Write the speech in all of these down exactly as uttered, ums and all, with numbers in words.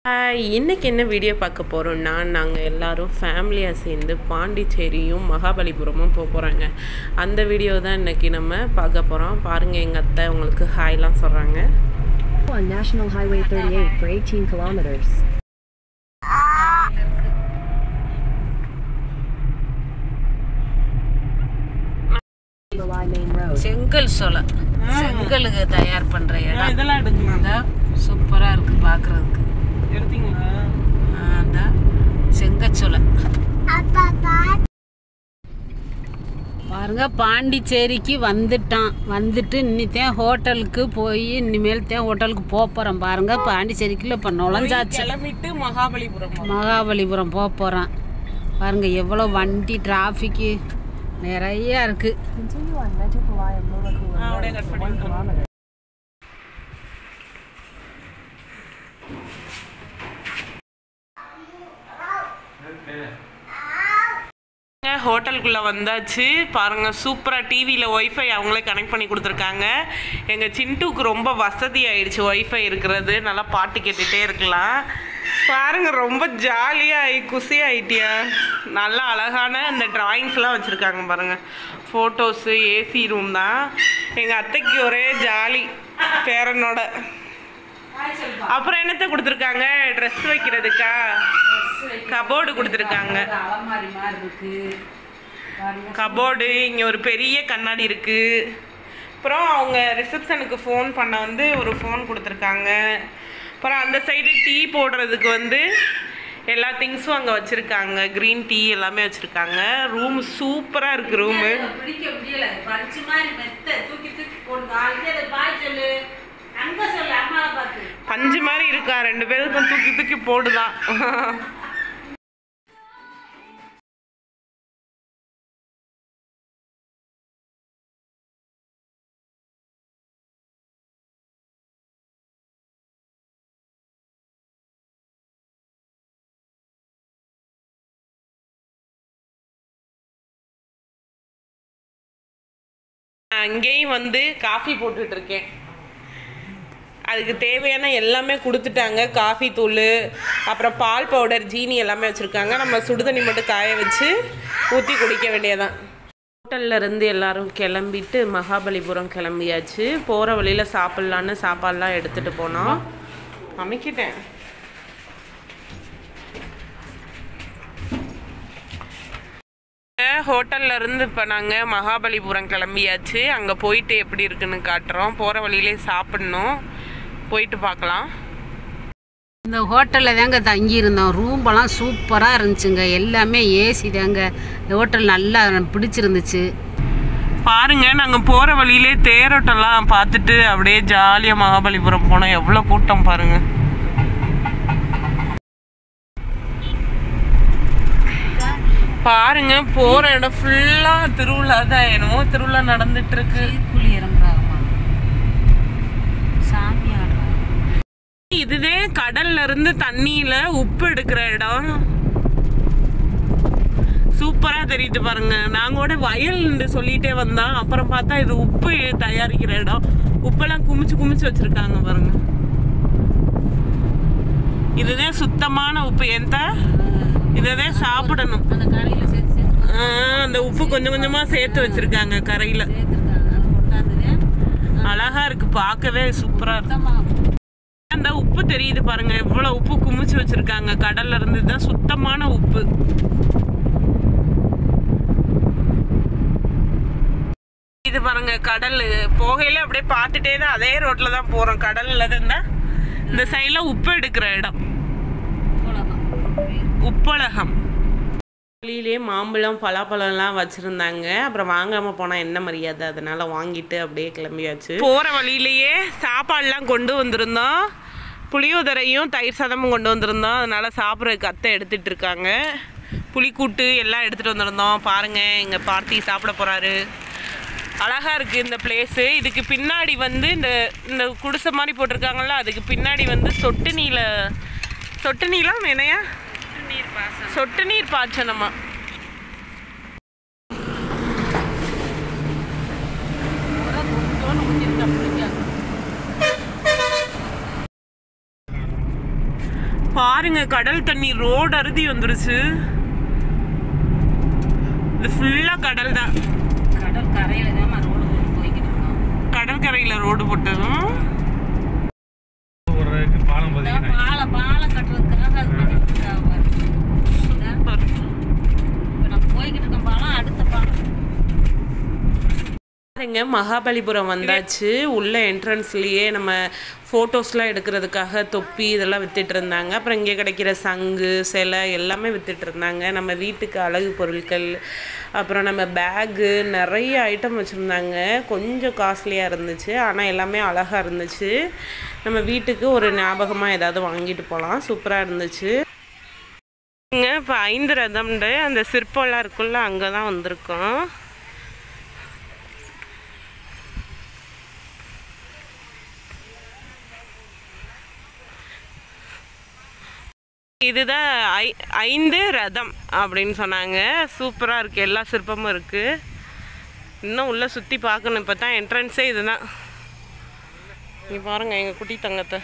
இன்னைக்கு என்ன வீடியோ பார்க்க போகிறோம்னா, நாங்கள் எல்லோரும் ஃபேமிலியாக சேர்ந்து பாண்டிச்சேரியும் மகாபலிபுரமும் போக போகிறாங்க. அந்த வீடியோ தான் இன்றைக்கி நம்ம பார்க்க போகிறோம். பாருங்கள், எங்கள் அத்தை உங்களுக்கு ஹாய்லாம் சொல்கிறாங்க. On National Highway thirty-eight for eighteen kilometers. செங்கல் சோலை செங்கலுக்கு தயார் பண்ற இடம் இதெல்லாம் எடுக்கலாம். சூப்பரா இருக்கு பாக்குறதுக்கு. எடுத்தீங்களா? அந்த செங்கச்சோலை பாருங்க. பாண்டிச்சேரிக்கு வந்துட்டான். வந்துட்டு இன்னித்தான் ஹோட்டலுக்கு போய் இனிமேல் தான் ஹோட்டலுக்கு போக போகிறோம். பாருங்க, பாண்டிச்சேரிக்குள்ள இப்போ நுழைஞ்சாச்சு. கிளம்பிட்டு மகாபலிபுரம் மகாபலிபுரம் போக போகிறோம். பாருங்க எவ்வளோ வண்டி டிராஃபிக்கு நிறைய இருக்கு. ஹோட்டலுக்குள்ளே வந்தாச்சு. பாருங்கள், சூப்பராக டிவியில் ஒய்ஃபை அவங்களே கனெக்ட் பண்ணி கொடுத்துருக்காங்க. எங்கள் சிண்டுக்கு ரொம்ப வசதி ஆயிடுச்சு ஒய்ஃபை இருக்கிறது. நல்லா பாட்டு கேட்டுகிட்டே இருக்கலாம். பாருங்கள், ரொம்ப ஜாலியாக குசி ஆகிட்டியா. நல்லா அழகான இந்த ட்ராயிங்ஸ்லாம் வச்சுருக்காங்க பாருங்கள். ஃபோட்டோஸு, ஏசி ரூம் தான். எங்கள் அத்தைக்கு ஒரே ஜாலி பேரனோட. அப்புறம் என்னத்தை கொடுத்துருக்காங்க? ட்ரெஸ் வைக்கிறதுக்கா கபோர்டு கொடுத்துருக்காங்க. கபோர்டு, இங்கே ஒரு பெரிய கண்ணாடி இருக்குது. அப்புறம் அவங்க ரிசப்ஷனுக்கு ஃபோன் பண்ண வந்து ஒரு ஃபோன் கொடுத்துருக்காங்க. அப்புறம் அந்த சைடு டீ போடுறதுக்கு வந்து எல்லா திங்ஸும் அங்கே வச்சுருக்காங்க. க்ரீன் டீ எல்லாமே வச்சுருக்காங்க. ரூம் சூப்பராக இருக்குது. ரூமு பஞ்சு மாதிரி இருக்கா. ரெண்டு பேருக்கும் தூக்கி தூக்கி போடுதான். அங்கேயும் வந்து காஃபி போட்டுட்டு இருக்கேன். அதுக்கு தேவையான எல்லாமே கொடுத்துட்டாங்க. காஃபி தூள், அப்புறம் பால் பவுடர், ஜீனி எல்லாமே வச்சுருக்காங்க. நம்ம சுடுதண்ணி மட்டும் காய வச்சு ஊற்றி குடிக்க வேண்டியதான். ஹோட்டலில் இருந்து எல்லோரும் கிளம்பிட்டு மகாபலிபுரம் கிளம்பியாச்சு. போகிற வழியில் சாப்பிட்லான்னு சாப்பாடெலாம் எடுத்துகிட்டு போனோம். அமைக்கிட்டேன். ஹோட்டலில் இருந்து இப்போ நாங்கள் மகாபலிபுரம் கிளம்பியாச்சு. அங்கே போயிட்டு எப்படி இருக்குன்னு காட்டுறோம். போகிற வழியிலே சாப்பிட்ணும். போயிட்டு பார்க்கலாம். இந்த ஹோட்டலில் தாங்க தங்கியிருந்தோம். ரூம்பெல்லாம் சூப்பராக இருந்துச்சுங்க. எல்லாமே ஏசி தாங்க. இந்த ஹோட்டல் நல்லா பிடிச்சிருந்துச்சு. பாருங்கள், நாங்கள் போகிற வழியிலே தேரோட்டெல்லாம் பார்த்துட்டு அப்படியே ஜாலியாக மகாபலிபுரம் போனோம். எவ்வளோ கூட்டம் பாருங்கள். பாருங்க, போற இடம் ஃபுல்லா திருவிழா தான். என்னமோ திருவிழா நடந்துட்டு இருக்கு. இதுவே கடல்ல இருந்து தண்ணியில உப்பு எடுக்கிற இடம். சூப்பரா தெரியுது பாருங்க. நாங்களோட வயல் சொல்லிட்டே வந்தோம். அப்புறம் பார்த்தா இது உப்பு தயாரிக்கிற இடம். உப்பெல்லாம் குமிச்சு குமிச்சு வச்சிருக்காங்க பாருங்க. இதுதான் சுத்தமான உப்பு. எந்த இததான் சாப்பிடணும். அந்த உப்பு கொஞ்சம் கொஞ்சமா சேர்த்து வச்சிருக்காங்க கரையில. அழகா இருக்கு, பார்க்கவே சூப்பரா இருக்கு. அந்த உப்பு தெரியுது பாருங்க, எவ்வளவு உப்பு குமிச்சு வச்சிருக்காங்க. கடல்ல இருந்து தான் சுத்தமான உப்பு. இது பாருங்க கடல். போகையில அப்படியே பார்த்துட்டே தான் அதே ரோட்ல தான் போறோம். கடல்ல இருந்தா இந்த சைட்ல உப்பு எடுக்கிற இடம் உப்பழகம். வழியிலே மாம்பழம், பலாப்பழம்லாம் வச்சுருந்தாங்க. அப்புறம் வாங்காமல் போனால் என்ன மரியாதை, அதனால் வாங்கிட்டு அப்படியே கிளம்பியாச்சு. போகிற வழியிலேயே சாப்பாடெலாம் கொண்டு வந்திருந்தோம். புளியோதரையும் தயிர் சாதமும் கொண்டு வந்திருந்தோம். அதனால் சாப்பிட்றதுக்கு அத்தை எடுத்துகிட்டு இருக்காங்க. புளிக்கூட்டு எல்லாம் எடுத்துகிட்டு வந்திருந்தோம். பாருங்கள், எங்கள் பார்த்தி சாப்பிட போகிறாரு. அழகாக இருக்குது இந்த பிளேஸு. இதுக்கு பின்னாடி வந்து இந்த இந்த குடிசை மாதிரி போட்டிருக்காங்கல்ல, அதுக்கு பின்னாடி வந்து சொட்டு நீல சொட்டு நீலாம் என்னையா சொட்டு நீர் பாய்ச்சனமா. பாருங்க கடல் தண்ணி ரோடு அறுதி வந்துருச்சு. இது ஃபுல்லா கடல் தான். கடல் கரையில தான் ரோடு போட்டு போய்கிட்டு இருக்கோம். கடற்கரையில ரோடு போட்டதும் பாலம் பாலம் பாலம் கட்டுறதுக்காக அது பண்ணிட்டு இருக்காங்க. இப்போ நம்ம போய்கிட்டு இருக்கோம் பாலம், அடுத்த பாலம். பாருங்க மகாபலிபுரம் வந்தாச்சு. உள்ள என்ட்ரன்ஸ்லேயே நம்ம ஃபோட்டோஸ்லாம் எடுக்கிறதுக்காக தொப்பி இதெல்லாம் வித்துட்டு இருந்தாங்க. அப்புறம் இங்கே கிடைக்கிற சங்கு சிலை எல்லாமே வித்துட்டு இருந்தாங்க. நம்ம வீட்டுக்கு அழகு பொருட்கள், அப்புறம் நம்ம பேகு, நிறைய ஐட்டம் வச்சுருந்தாங்க. கொஞ்சம் காஸ்ட்லியாக இருந்துச்சு, ஆனால் எல்லாமே அழகாக இருந்துச்சு. நம்ம வீட்டுக்கு ஒரு ஞாபகமாக ஏதாவது வாங்கிட்டு போகலாம். சூப்பராக இருந்துச்சு. இங்கே இப்போ ஐந்து ரதம்ண்டு அந்த சிற்பம்லாம் இருக்குல்ல, அங்கே தான் வந்திருக்கோம். இதுதான் ஐ ஐந்து ரதம் அப்படின்னு சொன்னாங்க. சூப்பராக இருக்குது, எல்லா சிற்பமும் இருக்குது. இன்னும் உள்ளே சுற்றி பார்க்கணும். இப்போ தான் என்ட்ரன்ஸே இதுதான். இங்கே பாருங்கள் எங்கள் குட்டி தங்கத்தை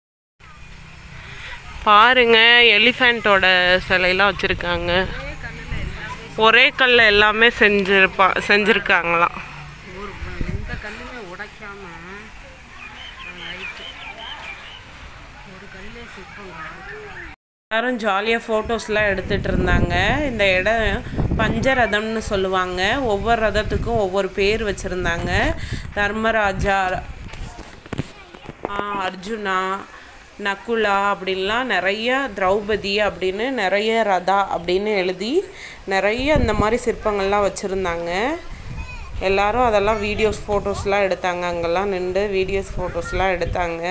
பாருங்க. எலிஃபெண்ட்டோட சிலையெல்லாம் வச்சுருக்காங்க. ஒரே கல்ல எல்லாமே செஞ்சிருப்பா செஞ்சுருக்காங்களாம். இந்த கல்லுமே உடைக்காம ஒரு கல்லே சிற்பம். எல்லாரும் ஜாலியாக ஃபோட்டோஸ்லாம் எடுத்துகிட்டு இருந்தாங்க. இந்த இடம் பஞ்சரதம்னு சொல்லுவாங்க. ஒவ்வொரு ரதத்துக்கும் ஒவ்வொரு பேர் வச்சுருந்தாங்க. தர்மராஜா, அர்ஜுனா, நகுலா அப்படின்லாம் நிறைய, திரௌபதி அப்படின்னு நிறைய, ரதா அப்படின்னு எழுதி நிறைய இந்த மாதிரி சிற்பங்கள்லாம் வச்சுருந்தாங்க. எல்லோரும் அதெல்லாம் வீடியோஸ் ஃபோட்டோஸ்லாம் எடுத்தாங்க. அங்கெல்லாம் நின்று வீடியோஸ் ஃபோட்டோஸ்லாம் எடுத்தாங்க.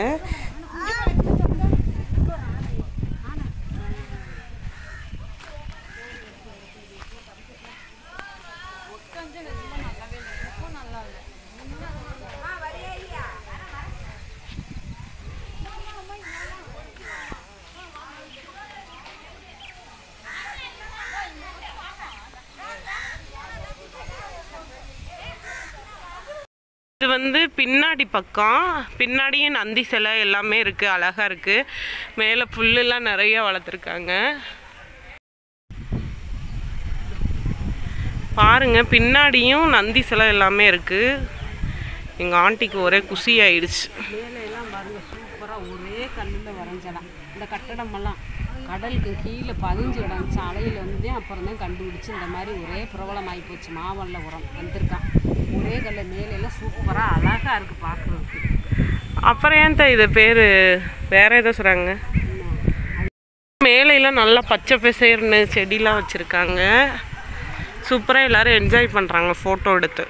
இது வந்து பின்னாடி பக்கம், பின்னாடியே நந்தி சிலை எல்லாமே இருக்குது, அழகாக இருக்குது. மேலே புல்லுலாம் நிறைய வளர்த்துருக்காங்க. பாருங்க பின்னாடியும் நந்தி சிலை எல்லாமே இருக்குது. எங்கள் ஆண்டிக்கு ஒரே குஷி ஆயிடுச்சு. மேலையெல்லாம் பாருங்க, சூப்பராக ஒரே கல்லில் வரைஞ்சலாம். இந்த கட்டடமெல்லாம் கடலுக்கு கீழே பதிஞ்சு கிடந்துச்சு. அலையில் வந்து அப்புறம் தான் கண்டுபிடிச்சி இந்த மாதிரி ஒரே பிரபலமாகி போச்சு. மாமல்லபுரம் வந்திருக்கான். ஒரே கல்ல மேலையெல்லாம் சூப்பராக அழகாக இருக்குது பார்க்குறதுக்கு. அப்புறம் ஏன் இது பேர் வேறு ஏதோ சொல்கிறாங்க. மேலையெல்லாம் நல்லா பச்சை பசேர்னு செடிலாம் வச்சுருக்காங்க. சூப்பராக எல்லோரும் என்ஜாய் பண்ணுறாங்க ஃபோட்டோ எடுத்து.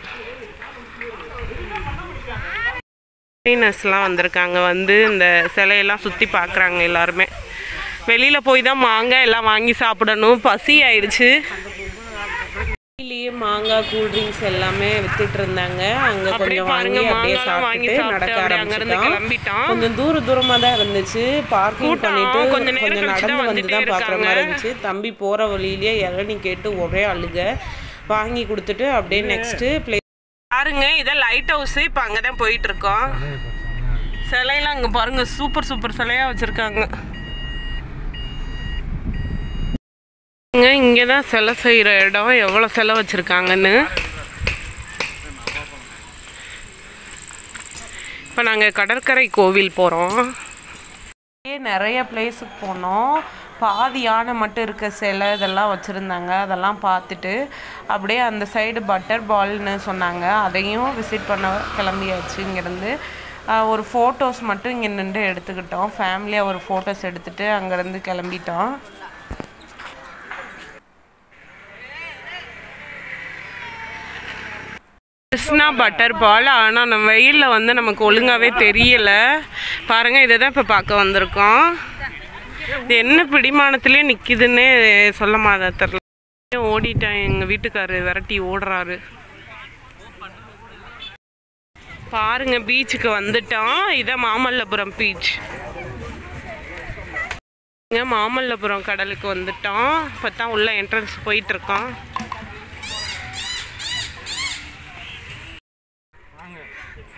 ஃபாரினர்ஸ்லாம் வந்திருக்காங்க, வந்து இந்த சிலையெல்லாம் சுற்றி பார்க்குறாங்க. எல்லாருமே வெளியில் போய் தான் மாங்காய் எல்லாம் வாங்கி சாப்பிடணும், பசி ஆயிடுச்சு. வெளியிலேயே மாங்காய், கூல்ட்ரிங்க்ஸ் எல்லாமே வித்துட்டு இருந்தாங்க. அங்கே கொஞ்சம் வாங்கி அப்படியே சாப்பிட்டு நடக்க ஆரம்பிச்சிட்டோம். கொஞ்சம் தூர தூரமாக தான் இருந்துச்சு. பார்க்கிங் பண்ணிட்டு கொஞ்சம் நடந்து வந்து தான் பார்க்குற மாதிரி இருந்துச்சு. தம்பி போகிற வழியிலேயே இளநீ கேட்டு ஒரே அழுக வாங்கி கொடுத்துட்டு அப்படியே நெக்ஸ்ட்டு பிளே பாருங்க. இதான் லைட் ஹவுஸ். இப்போ அங்கே தான் போயிட்டு இருக்கோம். சிலையெல்லாம் அங்கே பாருங்க, சூப்பர் சூப்பர் சிலையாக வச்சுருக்காங்க. இங்கே தான் சிலை செய்கிற இடம். எவ்வளோ சிலை வச்சுருக்காங்கன்னு. இப்போ நாங்கள் கடற்கரை கோவில் போகிறோம். நிறைய பிளேஸுக்கு போனோம். பாதி யானை மட்டும் இருக்க சிலை இதெல்லாம் வச்சுருந்தாங்க. அதெல்லாம் பார்த்துட்டு அப்படியே அந்த சைடு பட்டர் பால்னு சொன்னாங்க, அதையும் விசிட் பண்ண கிளம்பியாச்சு. இங்கேருந்து ஒரு ஃபோட்டோஸ் மட்டும் இங்கே நின்று எடுத்துக்கிட்டோம். ஃபேமிலியாக ஒரு ஃபோட்டோஸ் எடுத்துகிட்டு அங்கேருந்து கிளம்பிட்டோம். Krishna butter ball. ஆனால் நம்ம வெயிலில் வந்து நமக்கு ஒழுங்காகவே தெரியலை. பாருங்கள், இதை தான் இப்போ பார்க்க வந்திருக்கோம். இது என்ன பிடிமானத்துலேயே நிற்கிதுன்னே சொல்ல மாட்டா தெரில. ஓடிட்டேன், எங்கள் வீட்டுக்காரு விரட்டி ஓடுறாரு. பாருங்க, பீச்சுக்கு வந்துட்டோம். இதான் மாமல்லபுரம் பீச். இங்கே மாமல்லபுரம் கடலுக்கு வந்துட்டோம். இப்போ தான் உள்ள என்ட்ரன்ஸ் போயிட்டுருக்கோம்.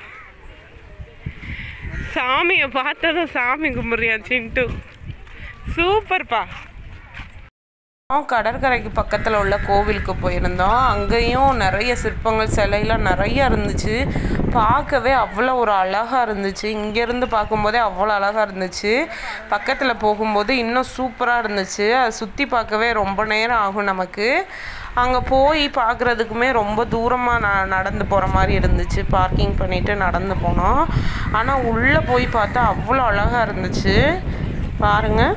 சாமியை பார்த்ததும் சாமி கும்பிட்றியா சின்ட்டு? சூப்பர்ப்பா. கடற்கரைக்கு பக்கத்தில் உள்ள கோவிலுக்கு போயிருந்தோம். அங்கேயும் நிறைய சிற்பங்கள் சிலையெல்லாம் நிறைய இருந்துச்சு. பார்க்கவே அவ்வளோ ஒரு அழகாக இருந்துச்சு. இங்கேருந்து பார்க்கும்போதே அவ்வளோ அழகாக இருந்துச்சு. பக்கத்தில் போகும்போது இன்னும் சூப்பராக இருந்துச்சு. அதை சுற்றி பார்க்கவே ரொம்ப நேரம் ஆகும் நமக்கு. அங்கே போய் பார்க்குறதுக்குமே ரொம்ப தூரமாக ந நடந்து போகிற மாதிரி இருந்துச்சு. பார்க்கிங் பண்ணிவிட்டு நடந்து போனோம். ஆனால் உள்ளே போய் பார்த்தா அவ்வளோ அழகாக இருந்துச்சு. பாருங்கள்.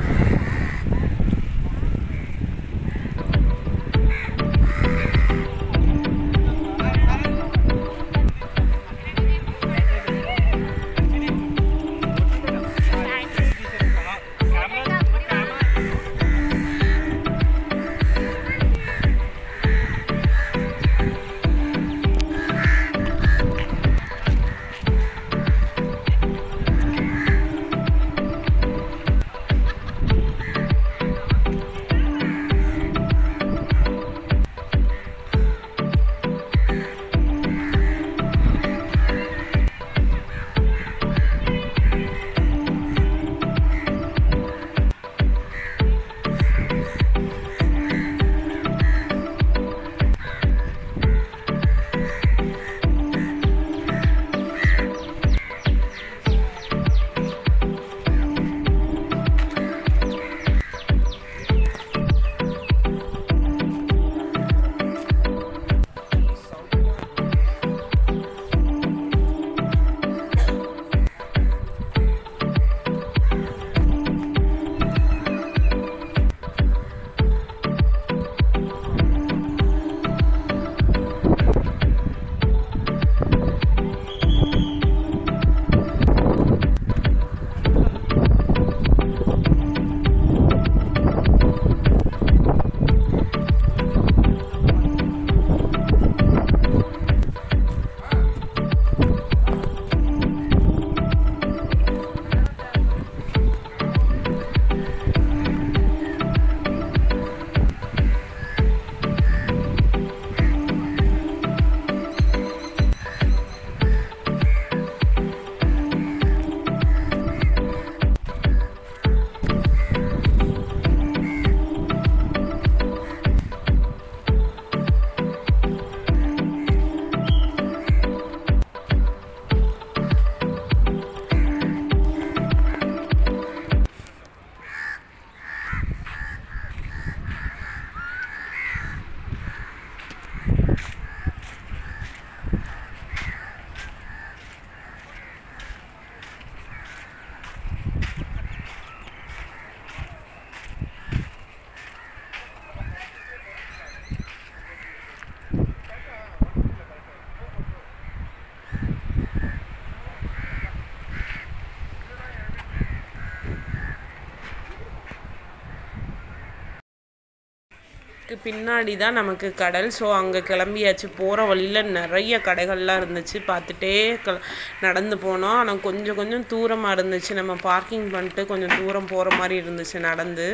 பின்னாடி தான் நமக்கு கடல். ஸோ அங்கே கிளம்பியாச்சு. போகிற வழியில் நிறைய கடைகள்லாம் இருந்துச்சு. பார்த்துட்டே க நடந்து போனோம். ஆனால் கொஞ்சம் கொஞ்சம் தூரமாக இருந்துச்சு. நம்ம பார்க்கிங் பண்ணிட்டு கொஞ்சம் தூரம் போகிற மாதிரி இருந்துச்சு நடந்து.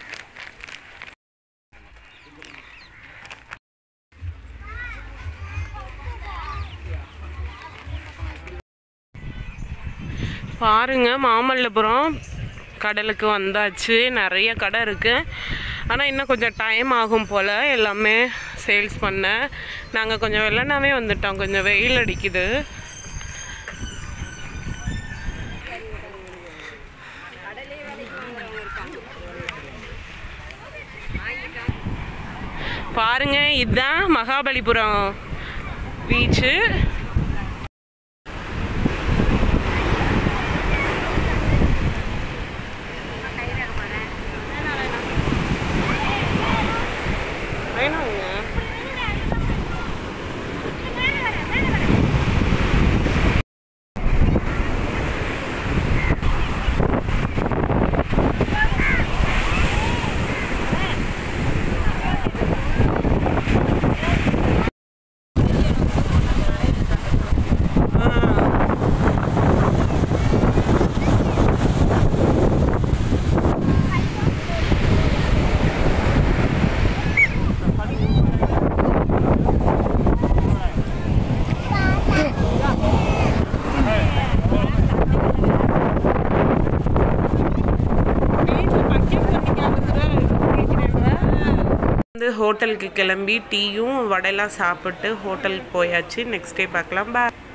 பாருங்க, மாமல்லபுரம் கடலுக்கு வந்தாச்சு. நிறைய கடை இருக்குது. ஆனால் இன்னும் கொஞ்சம் டைம் ஆகும் போல் எல்லாமே சேல்ஸ் பண்ண. நாங்கள் கொஞ்சம் வெள்ளனாவே வந்துட்டோம். கொஞ்சம் வெயில் அடிக்குது. பாருங்க, இதுதான் மகாபலிபுரம் பீச்சு. வந்து ஹோட்டலுக்கு கிளம்பி டீயும் வடையெல்லாம் சாப்பிட்டு ஹோட்டலுக்கு போயாச்சு. நெக்ஸ்ட் டே பார்க்கலாம். பாய்.